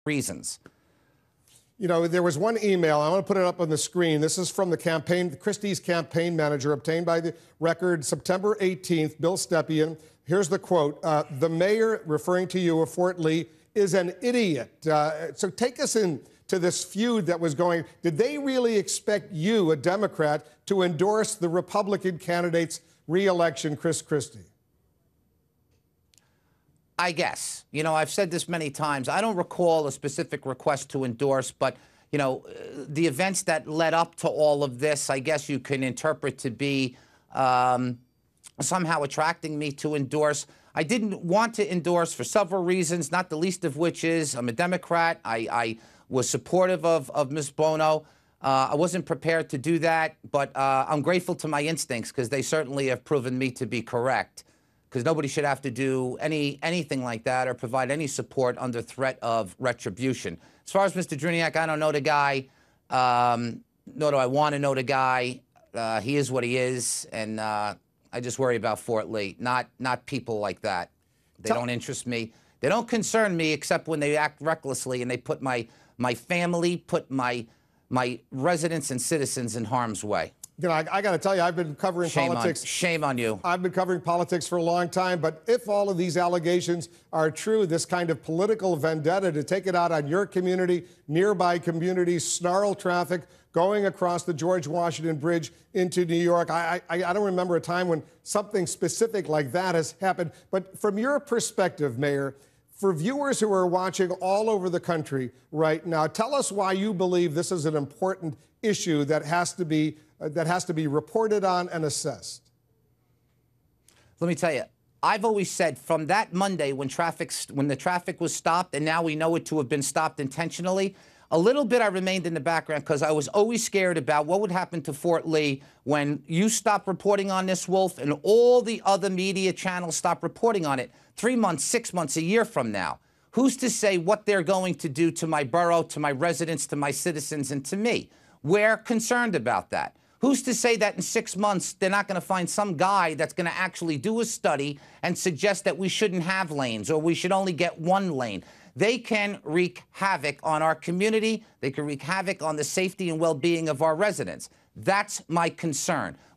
reasons. You know, there was one email, I want to put it up on the screen. This is from the campaign, Christie's campaign manager, obtained by the Record September 18th, Bill Stepien. Here's the quote. The mayor, referring to you of Fort Lee, is an idiot. So take us into this feud that was going. Did they really expect you, a Democrat, to endorse the Republican candidate's re-election, Chris Christie? I guess. You know, I've said this many times. I don't recall a specific request to endorse, but, you know, the events that led up to all of this, I guess you can interpret to be somehow attracting me to endorse. I didn't want to endorse for several reasons, not the least of which is I'm a Democrat. I was supportive of Ms. Bono. I wasn't prepared to do that, but I'm grateful to my instincts because they certainly have proven me to be correct. Because nobody should have to do anything like that or provide any support under threat of retribution. As far as Mr. Driniak, I don't know the guy, nor do I want to know the guy. He is what he is, and I just worry about Fort Lee, not people like that. They don't interest me. They don't concern me except when they act recklessly and they put my family, put my residents and citizens in harm's way. You know, I got to tell you, I've been covering politics. Shame on you. I've been covering politics for a long time, but if all of these allegations are true, this kind of political vendetta to take it out on your community, nearby communities, snarl traffic going across the George Washington Bridge into New York, I don't remember a time when something specific like that has happened. But from your perspective, Mayor, for viewers who are watching all over the country right now, tell us why you believe this is an important issue that has to be reported on and assessed. Let me tell you, I've always said from that Monday when the traffic was stopped, and now we know it to have been stopped intentionally, a little bit I remained in the background because I was always scared about what would happen to Fort Lee when you stop reporting on this, Wolf, and all the other media channels stop reporting on it 3 months, 6 months, a year from now. Who's to say what they're going to do to my borough, to my residents, to my citizens, and to me? We're concerned about that. Who's to say that in 6 months they're not going to find some guy that's going to actually do a study and suggest that we shouldn't have lanes or we should only get one lane? They can wreak havoc on our community. They can wreak havoc on the safety and well-being of our residents. That's my concern.